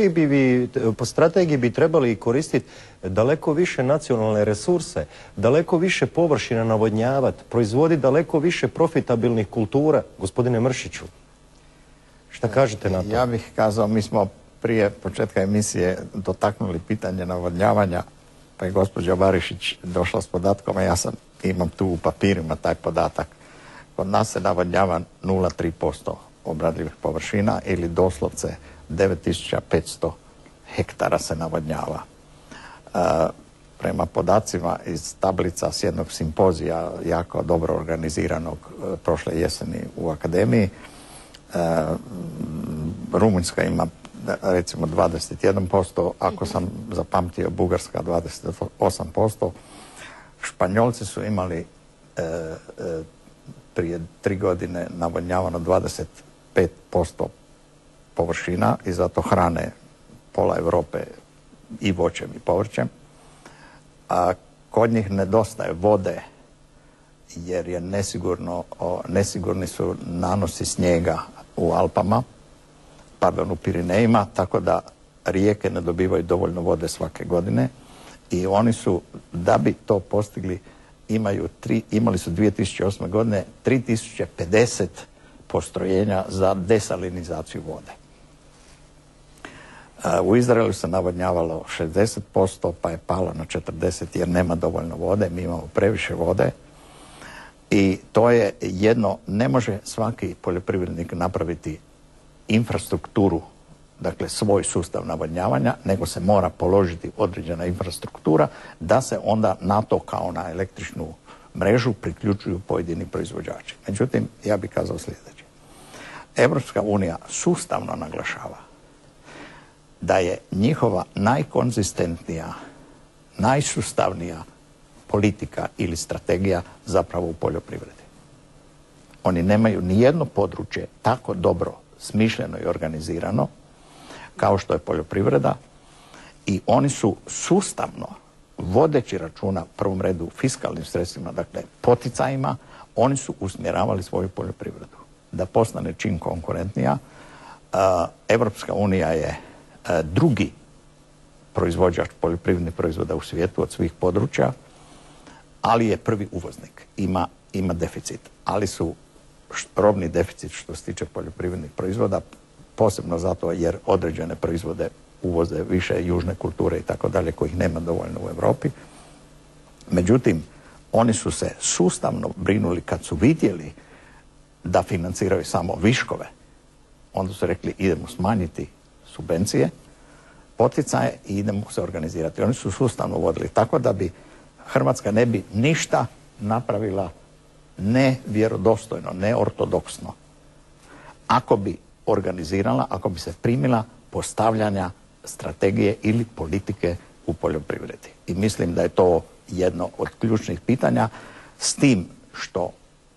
po strategiji bi trebali koristiti daleko više nacionalne resurse, daleko više površina navodnjavati, proizvoditi daleko više profitabilnih kultura. Gospodine Mršiću, šta kažete na to? Ja bih kazao, mi smo prije početka emisije dotaknuli pitanje navodnjavanja, pa je gospođa Barišić došla s podatkom, a ja imam tu u papirima taj podatak. Kod nas se navodnjava 0,3% obradivih površina ili doslovce 9500 hektara se navodnjava. Prema podacima iz tablica s jednog simpozija jako dobro organiziranog prošle jeseni u akademiji, Rumunjska ima recimo 21%, ako sam zapamtio Bugarska 28%, Španjolci su imali prije 3 godine navodnjavano 25% površina i zato hrane pola Europe i voćem i povrćem. A kod njih nedostaje vode jer je nesigurni su nanosi snijega u Alpama, u Pirinejima, tako da rijeke ne dobivaju dovoljno vode svake godine i oni su, da bi to postigli, imali su 2008. godine 3050 postrojenja za desalinizaciju vode. U Izraelu se navodnjavalo 60%, pa je palo na 40% jer nema dovoljno vode, mi imamo previše vode. I to je jedno, ne može svaki poljoprivrednik napraviti infrastrukturu, dakle svoj sustav navodnjavanja, nego se mora položiti određena infrastruktura da se onda na to kao na električnu mrežu priključuju pojedini proizvođači. Međutim, ja bih kazao sljedeće. Evropska unija sustavno naglašava da je njihova najkonzistentnija, najsustavnija politika ili strategija zapravo u poljoprivredi. Oni nemaju ni jedno područje tako dobro smišljeno i organizirano kao što je poljoprivreda i oni su sustavno, vodeći računa u prvom redu fiskalnim sredstvima, dakle poticajima, oni su usmjeravali svoju poljoprivredu da postane čim konkurentnija. Evropska unija je drugi proizvođač poljoprivrednih proizvoda u svijetu od svih područja, ali je prvi uvoznik. Ima deficit, ali su robni deficit što se tiče poljoprivrednih proizvoda, posebno zato jer određene proizvode uvoze više južne kulture i tako dalje, kojih nema dovoljno u Europi. Međutim, oni su se sustavno brinuli kad su vidjeli da financiraju samo viškove. Onda su rekli idemo smanjiti subvencije, poticaje i idemo se organizirati. Oni su sustavno vodili tako da bi Hrvatska ne bi ništa napravila nevjerodostojno, neortodoksno. Ako bi organizirala, ako bi se primila postavljanja strategije ili politike u poljoprivredi. I mislim da je to jedno od ključnih pitanja, s tim što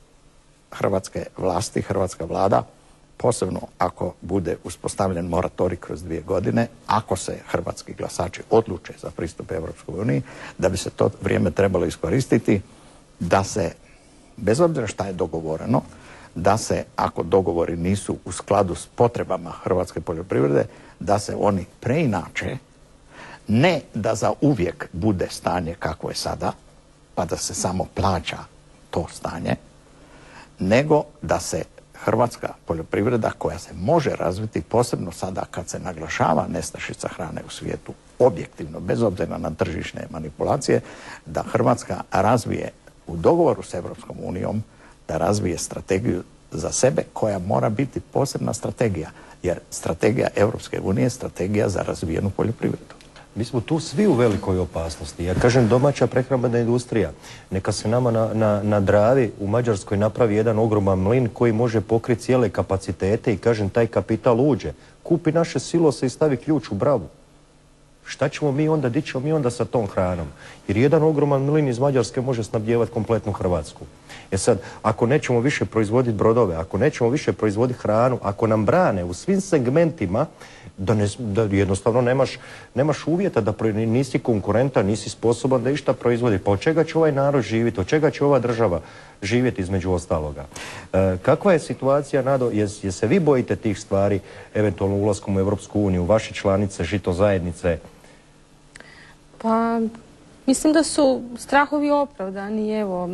hrvatske vlasti, hrvatska vlada, posebno ako bude uspostavljen moratorij kroz 2 godine, ako se hrvatski glasači odluče za pristup Europskoj uniji, da bi se to vrijeme trebalo iskoristiti, da se, bez obzira šta je dogovoreno, da se, ako dogovori nisu u skladu s potrebama hrvatske poljoprivrede, da se oni preinače, ne da za uvijek bude stanje kako je sada, pa da se samo plaća to stanje, nego da se hrvatska poljoprivreda koja se može razviti, posebno sada kad se naglašava nestašica hrane u svijetu, objektivno, bez obzira na tržišne manipulacije, da Hrvatska razvije u dogovoru s Europskom unijom, da razvije strategiju za sebe koja mora biti posebna strategija, jer strategija Europske unije je strategija za razvijenu poljoprivredu. Mi smo tu svi u velikoj opasnosti. Ja kažem, domaća prehrambena industrija. Neka se nama na Dravi u Mađarskoj napravi jedan ogroman mlin koji može pokriti cijele kapacitete i kažem, taj kapital uđe. Kupi naše silose i stavi ključ u bravu. Šta ćemo mi onda, di ćemo mi onda sa tom hranom? Jer jedan ogroman mlin iz Mađarske može snabdijevati kompletnu Hrvatsku. Sad, ako nećemo više proizvoditi brodove, ako nećemo više proizvoditi hranu, ako nam brane u svim segmentima, da jednostavno nemaš uvjeta, da nisi konkurentan, nisi sposoban da išta proizvodi. Pa od čega će ovaj narod živjeti, od čega će ova država živjeti između ostaloga? Kakva je situacija, Nado, jer se vi bojite tih stvari, eventualno ulaskom u Europsku uniju, vaše članice, žito zajednice? Pa, mislim da su strahovi opravdani, evo,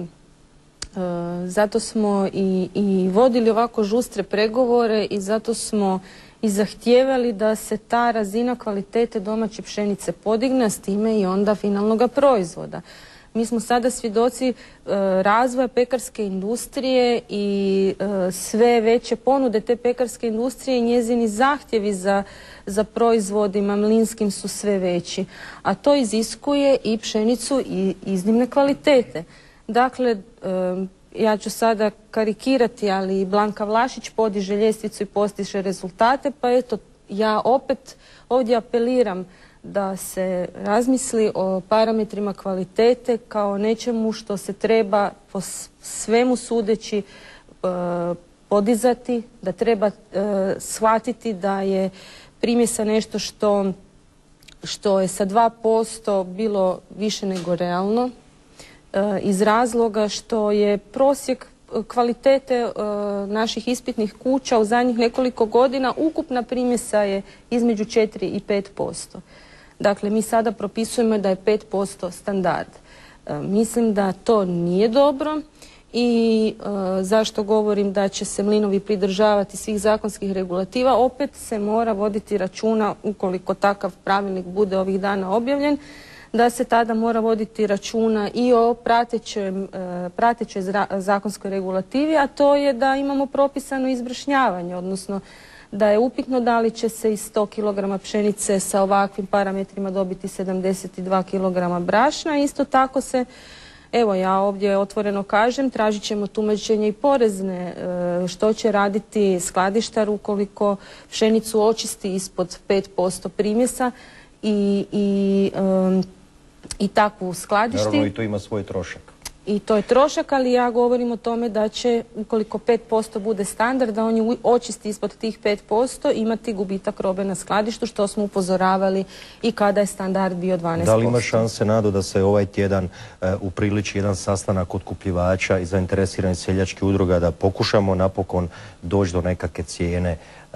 zato smo i vodili ovako žustre pregovore i zato smo i zahtijevali da se ta razina kvalitete domaće pšenice podigne, s time i onda finalnog proizvoda. Mi smo sada svjedoci razvoja pekarske industrije i sve veće ponude te pekarske industrije i njezini zahtjevi za proizvodima mlinskim su sve veći. A to iziskuje i pšenicu i iznimne kvalitete. Dakle, ja ću sada karikirati, ali Blanka Vlašić podiže ljestvicu i postiže rezultate, pa eto, ja opet ovdje apeliram da se razmisli o parametrima kvalitete kao nečemu što se treba po svemu sudeći podizati, da treba shvatiti da je primjesa nešto što je sa 2% bilo više nego realno, iz razloga što je prosjek kvalitete naših ispitnih kuća u zadnjih nekoliko godina, ukupna primjesa je između 4 i 5%. Dakle, mi sada propisujemo da je 5% standard. Mislim da to nije dobro i zašto govorim da će se mlinovi pridržavati svih zakonskih regulativa, opet se mora voditi računa, ukoliko takav pravilnik bude ovih dana objavljen, da se tada mora voditi računa i o pratećoj zakonskoj regulativi, a to je da imamo propisano izbrašnjavanje, odnosno da je upitno da li će se iz 100 kg pšenice sa ovakvim parametrima dobiti 72 kg brašna. Isto tako se Evo, ja ovdje otvoreno kažem, tražit ćemo tumačenje i porezne, što će raditi skladištar ukoliko pšenicu očisti ispod 5% primjesa i takvu skladišti. Naravno i to ima svoj trošak. I to je trošak, ali ja govorim o tome da će, ukoliko 5% bude standard, da on je očisti ispod tih 5% imati gubitak robe na skladištu, što smo upozoravali i kada je standard bio 12%. Da li ima šanse, Nado, da se ovaj tjedan upriliči jedan sastanak otkupljivača i zainteresiranih seljačkih udruga, da pokušamo napokon doći do nekakve cijene?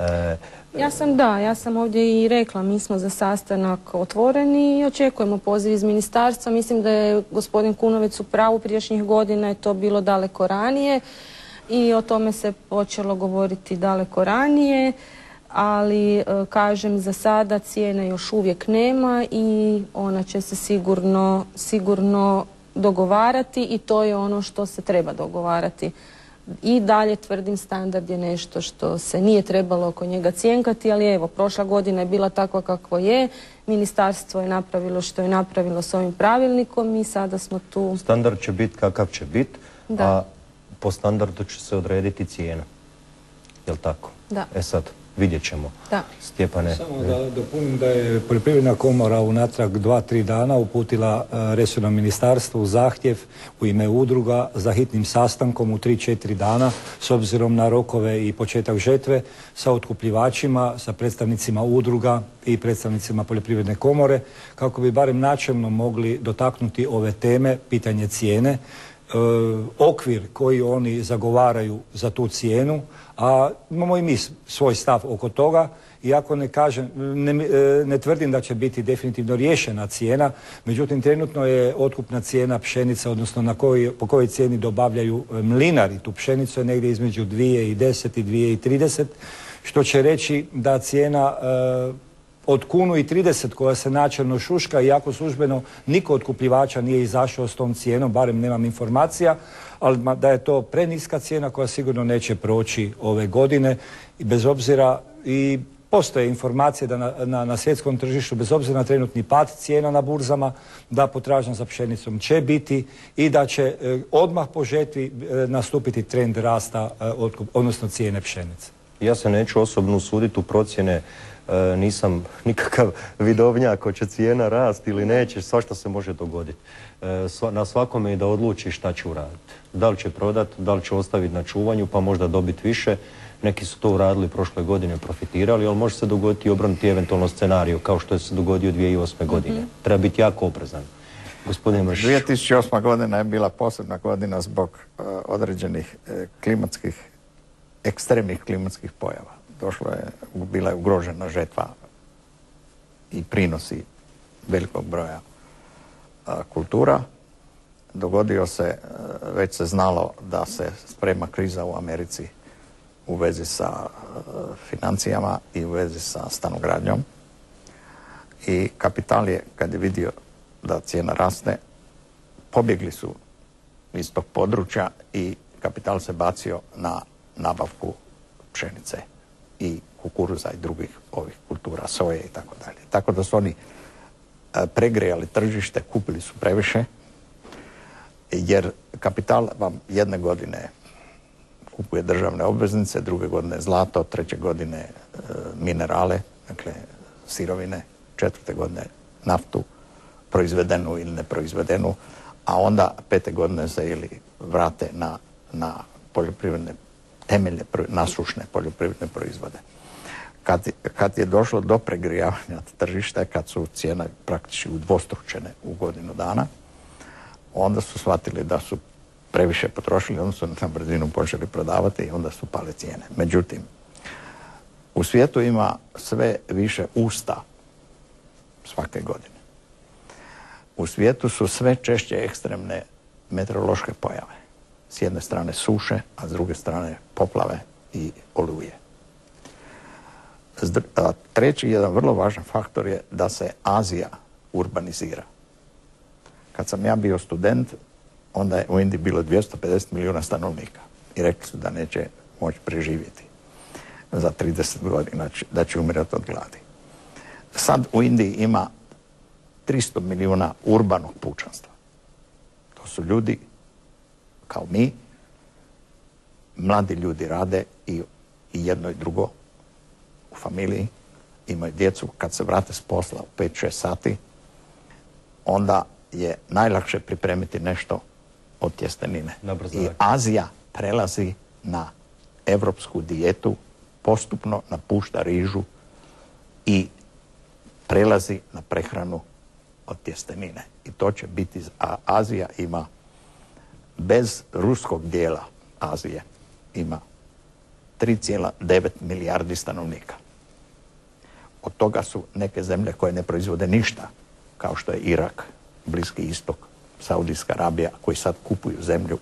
Ja sam ovdje i rekla, mi smo za sastanak otvoreni i očekujemo poziv iz ministarstva. Mislim da je gospodin Kunovec u pravu, prijašnjih godina je to bilo daleko ranije i o tome se počelo govoriti daleko ranije, ali kažem, za sada cijene još uvijek nema i ona će se sigurno dogovarati i to je ono što se treba dogovarati. I dalje tvrdim, standard je nešto što se nije trebalo oko njega cjenkati, ali evo, prošla godina je bila takva kakvo je, ministarstvo je napravilo što je napravilo s ovim pravilnikom i sada smo tu. Standard će biti kakav će biti, a po standardu će se odrediti cijena. Jel' tako? Da. Sad, vidjet ćemo. Da. Stjepane. Samo da dopunim da je Poljoprivredna komora unatrag 2-3 dana uputila resornom ministarstvu zahtjev u ime udruga za hitnim sastankom u 3-4 dana s obzirom na rokove i početak žetve sa otkupljivačima, sa predstavnicima udruga i predstavnicima Poljoprivredne komore kako bi barem načelno mogli dotaknuti ove teme, pitanje cijene, okvir koji oni zagovaraju za tu cijenu, a imamo i mi svoj stav oko toga. Iako ne tvrdim da će biti definitivno riješena cijena, međutim trenutno je otkupna cijena pšenice, odnosno po kojoj cijeni dobavljaju mlinari tu pšenicu je negdje između 2,10 i 2,30, što će reći da cijena od 1,30 koja se načelno šuška, iako službeno niko otkupljivača nije izašao s tom cijenom, barem nemam informacija, ali da je to preniska cijena koja sigurno neće proći ove godine i bez obzira, i postoje informacije da na svjetskom tržištu, bez obzira na trenutni pad cijena na burzama, da potražnja za pšenicom će biti i da će odmah po žetvi nastupiti trend rasta, odnosno cijene pšenice. Ja se neću osobno usuditi u procjene, nisam nikakav vidovnjak ko će cijena rasti ili neće, svašta se može dogoditi. Na svakome je da odluči šta će uraditi. Da li će prodati, da li će ostaviti na čuvanju pa možda dobiti više. Neki su to uradili prošle godine, profitirali, ali može se dogoditi i obrnuti eventualno scenariju kao što je se dogodio 2008. godine. Treba biti jako oprezan. Gospodine Mršiću. 2008. godina je bila posebna godina zbog određenih ekstremnih klimatskih pojava. Bila je ugrožena žetva i prinosi velikog broja kultura. Dogodio se, već se znalo da se sprema kriza u Americi u vezi sa financijama i u vezi sa stanogradnjom. I kapital je, kad je vidio da cijena raste, pobjegli su iz tog područja i kapital se bacio na nabavku pšenice i kukuruza i drugih ovih kultura, soje i tako dalje. Tako da su oni pregrejali tržište, kupili su previše, jer kapital vam jedne godine kupuje državne obveznice, druge godine zlato, treće godine minerale, dakle sirovine, četvrte godine naftu, proizvedenu ili neproizvedenu, a onda pete godine se ili vrate na poljoprivredne temelje, nasušne poljoprivredne proizvode. Kad je došlo do pregrijavanja tržišta, kad su cijene praktički udvostručene u godinu dana, onda su shvatili da su previše potrošili, onda su na brzinu počeli prodavati i onda su pale cijene. Međutim, u svijetu ima sve više usta svake godine. U svijetu su sve češće ekstremne meteorološke pojave. S jedne strane suše, a s druge strane poplave i oluje. Treći jedan vrlo važan faktor je da se Azija urbanizira. Kad sam ja bio student, onda je u Indiji bilo 250 milijuna stanovnika i rekli su da neće moći preživjeti za 30 godina, da će umirati od gladi. Sad u Indiji ima 300 milijuna urbanog pučanstva. To To su ljudi kao mi, mladi ljudi rade i jedno i drugo u familiji, imaju djecu, kad se vrate s posla u 5-6 sati, onda je najlakše pripremiti nešto od tjestenine. I Azija prelazi na evropsku dijetu, postupno napušta rižu i prelazi na prehranu od tjestenine. I to će biti, a Azija ima, bez ruskog dijela Azije, ima 3,9 milijardi stanovnika. Od toga su neke zemlje koje ne proizvode ništa, kao što je Irak, Bliski istok, Saudijska Arabija, koji sad kupuju zemlju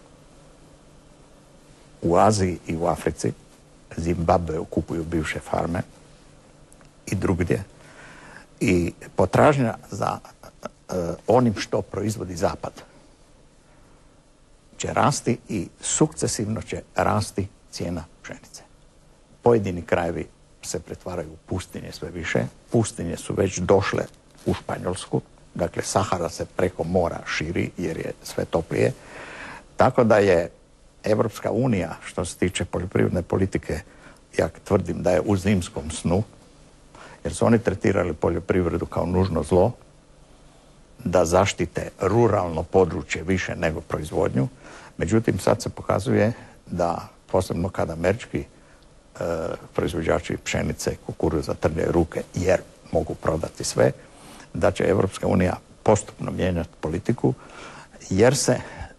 u Aziji i u Africi. Zimbabwe kupuju bivše farme i drugdje. I potražnja za onim što proizvodi Zapad će rasti i sukcesivno će rasti cijena pšenice. Pojedini krajevi se pretvaraju u pustinje sve više. Pustinje su već došle u Španjolsku. Dakle, Sahara se preko mora širi jer je sve toplije. Tako da je Evropska unija, što se tiče poljoprivredne politike, ja tvrdim da je u zimskom snu, jer su oni tretirali poljoprivredu kao nužno zlo, da zaštite ruralno područje više nego proizvodnju. Međutim, sad se pokazuje da, posebno kada američki proizvođači pšenice, kukuruza trljaju ruke jer mogu prodati sve, da će Evropska unija postupno mijenjati politiku, jer se,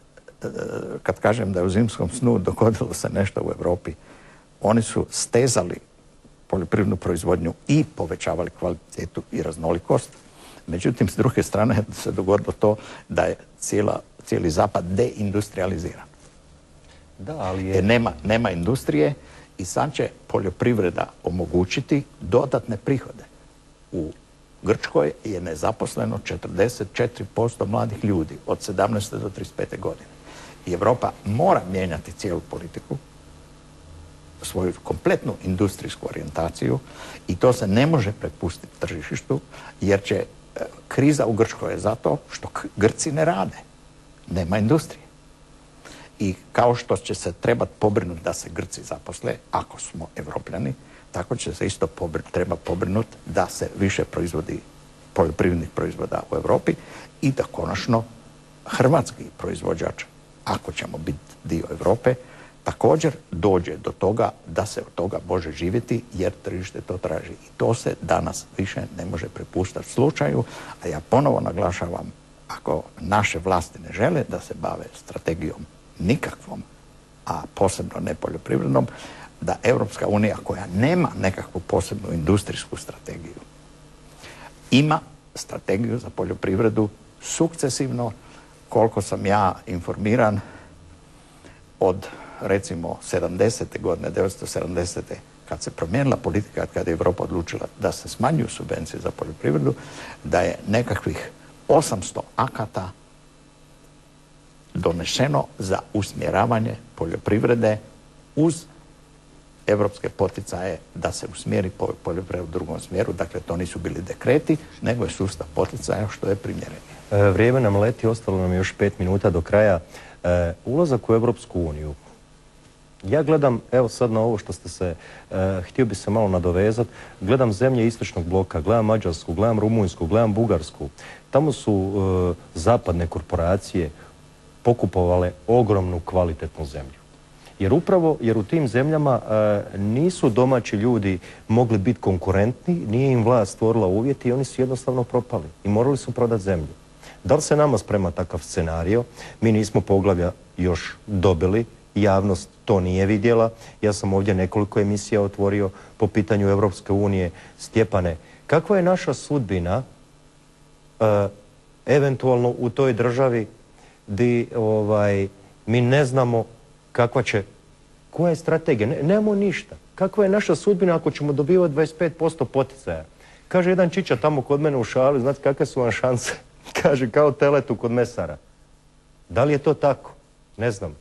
kad kažem da je u zimskom snu dogodilo se nešto u Europi, oni su stezali poljoprivrednu proizvodnju i povećavali kvalitetu i raznolikost. Međutim, s druge strane se dogodilo to da je cijeli zapad deindustrializiran. Da, ali je... Nema industrije i sad će poljoprivreda omogućiti dodatne prihode. U Grčkoj je nezaposleno 44% mladih ljudi od 17. do 35. godine. I Europa mora mijenjati cijelu politiku, svoju kompletnu industrijsku orijentaciju, i to se ne može prepustiti tržištu, jer će kriza u Grčkoj je zato što Grci ne rade. Nema industrije. I kao što će se trebati pobrinuti da se Grci zaposle, ako smo Evropljani, tako će se isto treba pobrinuti da se više proizvodi poljoprivrednih proizvoda u Europi i da konačno hrvatski proizvođač, ako ćemo biti dio Europe, također dođe do toga da se od toga može živjeti jer tržište to traži. I to se danas više ne može prepustati slučaju, a ja ponovo naglašavam, ako naše vlasti ne žele da se bave strategijom nikakvom, a posebno ne poljoprivrednom, da Evropska unija, koja nema nekakvu posebnu industrijsku strategiju, ima strategiju za poljoprivredu sukcesivno, koliko sam ja informiran, od recimo 70. godine, 1970. kad se promijenila politika, kad je Europa odlučila da se smanjuju subvencije za poljoprivredu, da je nekakvih 800 akata donešeno za usmjeravanje poljoprivrede uz evropske poticaje da se usmjeri poljoprivreda u drugom smjeru. Dakle, to nisu bili dekreti, nego je sustav poticaja što je primjerenije. Vrijeme nam leti, ostalo nam još 5 minuta do kraja. Ulazak u Evropsku uniju. Ja gledam, evo sad na ovo što ste se, htio bi se malo nadovezati, gledam zemlje istočnog bloka, gledam Mađarsku, gledam Rumunjsku, gledam Bugarsku. Tamo su zapadne korporacije pokupovale ogromnu kvalitetnu zemlju. Jer u tim zemljama nisu domaći ljudi mogli biti konkurentni, nije im vlast stvorila uvjeti i oni su jednostavno propali i morali su prodati zemlju. Da li se nama sprema takav scenario? Mi nismo poglavlja još dobili, javnost to nije vidjela. Ja sam ovdje nekoliko emisija otvorio po pitanju Evropske unije. Stjepane, kakva je naša sudbina eventualno u toj državi di mi ne znamo koja je strategija? Nemamo ništa. Kakva je naša sudbina ako ćemo dobivati 25% poticaja? Kaže jedan čiča tamo kod mene u šali, znate kakve su vam šanse? Kaže, kao teletu kod mesara. Da li je to tako? Ne znam.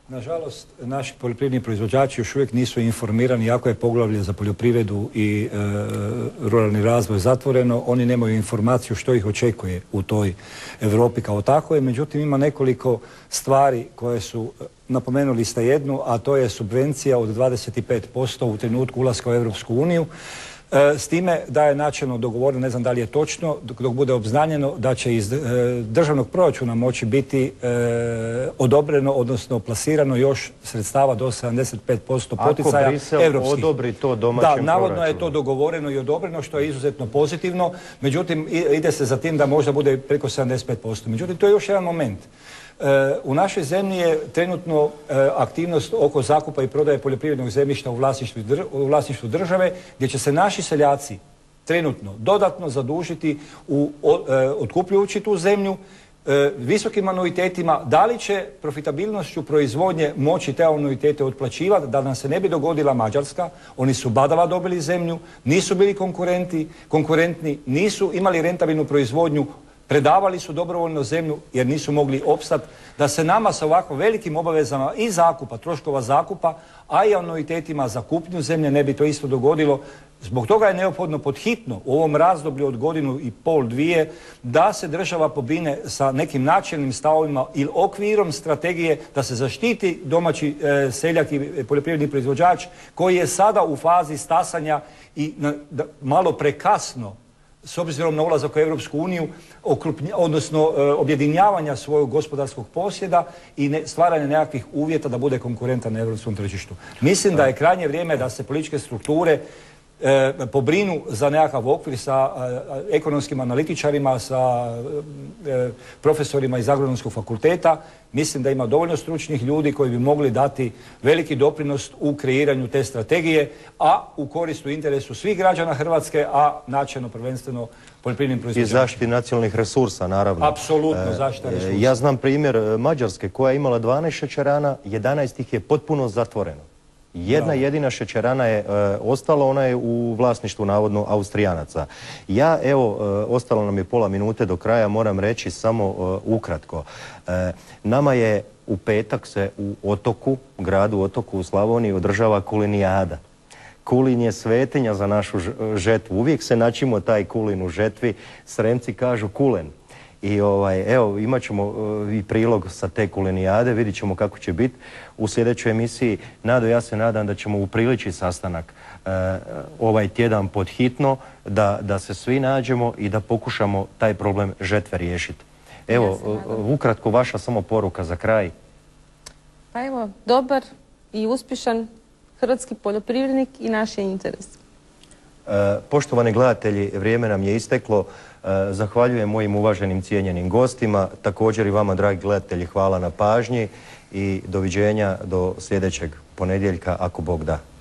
Nažalost, naši poljoprivredni proizvođači još uvijek nisu informirani, iako je poglavlje za poljoprivredu i ruralni razvoj zatvoreno, oni nemaju informaciju što ih očekuje u toj Europi kao takvoj. Međutim, ima nekoliko stvari koje su, napomenuli ste jednu, a to je subvencija od 25% u trenutku ulaska u Europsku uniju. S time da je načelno dogovoreno, ne znam da li je točno, dok bude obznanjeno da će iz državnog proračuna moći biti odobreno, odnosno plasirano još sredstava do 75% poticaja europskih. Ako Brisel odobri to domaćem proračunu. Da, navodno je to dogovoreno i odobreno, što je izuzetno pozitivno. Međutim, ide se za tim da možda bude preko 75%. Međutim, to je još jedan moment. U našoj zemlji je trenutno aktivnost oko zakupa i prodaje poljoprivrednog zemljišta u vlasništvu države, gdje će se naši seljaci trenutno dodatno zadužiti otkupljujući tu zemlju visokim anuitetima. Da li će profitabilnošću proizvodnje moći te anuitete otplaćivati, da nam se ne bi dogodila Mađarska? Oni su badava dobili zemlju, nisu bili konkurentni, nisu imali rentabilnu proizvodnju, predavali su dobrovoljno zemlju jer nisu mogli opstati, da se nama sa ovako velikim obavezama i zakupa, troškova zakupa, a i anuitetima za kupnju zemlje ne bi to isto dogodilo. Zbog toga je neophodno podhitno u ovom razdoblju od godinu i pol, dvije, da se država pobrine sa nekim načelnim stavovima ili okvirom strategije da se zaštiti domaći seljak i poljoprivredni proizvođač koji je sada u fazi stasanja i malo prekasno s obzirom na ulazak u Europsku uniju, odnosno objedinjavanja svojeg gospodarskog posjeda i stvaranja nekakvih uvjeta da bude konkurentan na europskom tržištu. Mislim da je krajnje vrijeme da se političke strukture pobrinu za nekakav okvir sa ekonomskim analitičarima, sa profesorima iz Agronomskog fakulteta. Mislim da ima dovoljno stručnih ljudi koji bi mogli dati veliki doprinos u kreiranju te strategije, a u koristu interesu svih građana Hrvatske, a načelno prvenstveno poljoprivrednim proizvođačima. I zaštiti nacionalnih resursa, naravno. Apsolutno, zaštita resursa. Ja znam primjer Mađarske koja je imala 12 šećerana, 11 ih je potpuno zatvoreno. Jedna jedina šećerana je ostala, ona je u vlasništvu navodno Austrijanaca. Ja, evo, ostalo nam je pola minute do kraja, moram reći samo ukratko. Nama je u petak se u Otoku, gradu Otoku u Slavoniji održava kulinijada. Kulin je svetinja za našu žetvu. Uvijek se naćimo taj kulin u žetvi. Sremci kažu kulen. I evo, imat ćemo i prilog sa te kulinijade, vidit ćemo kako će biti u sljedećoj emisiji. Nado, ja se nadam da ćemo upriličiti sastanak ovaj tjedan pod hitno, da se svi nađemo i da pokušamo taj problem žetve riješiti. Evo, ukratko vaša samo poruka za kraj. Pa evo, dobar i uspješan hrvatski poljoprivrednik i naš je interes. Poštovani gledatelji, vrijeme nam je isteklo. Zahvaljujem mojim uvaženim cijenjenim gostima. Također i vama, dragi gledatelji, hvala na pažnji i doviđenja do sljedećeg ponedjeljka, ako Bog da.